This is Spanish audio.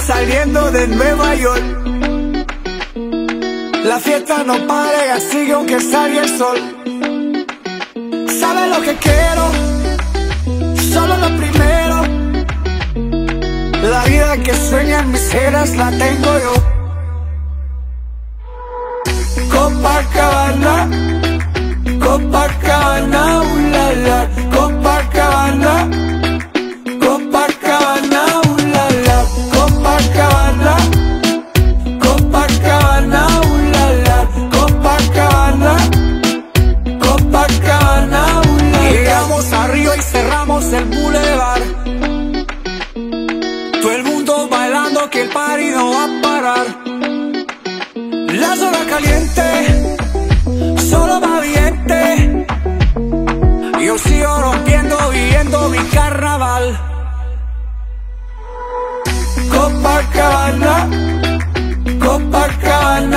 saliendo de Nueva York. La fiesta no para, sigue aunque salga el sol. ¿Sabes lo que quiero? Solo lo primero. La vida que sueñan mis ceras la tengo yo. Copacabana, Copacabana, la la. Copacabana, Copacabana, la la. Copacabana, Copacabana, la la. Copacabana, Copacabana, la la. Llegamos a Río y cerramos el boulevard. Todo el mundo bailando que el party no va a parar. La zona caliente, solo va viente. Yo sigo rompiendo, viviendo mi carnaval. Copacabana, Copacabana.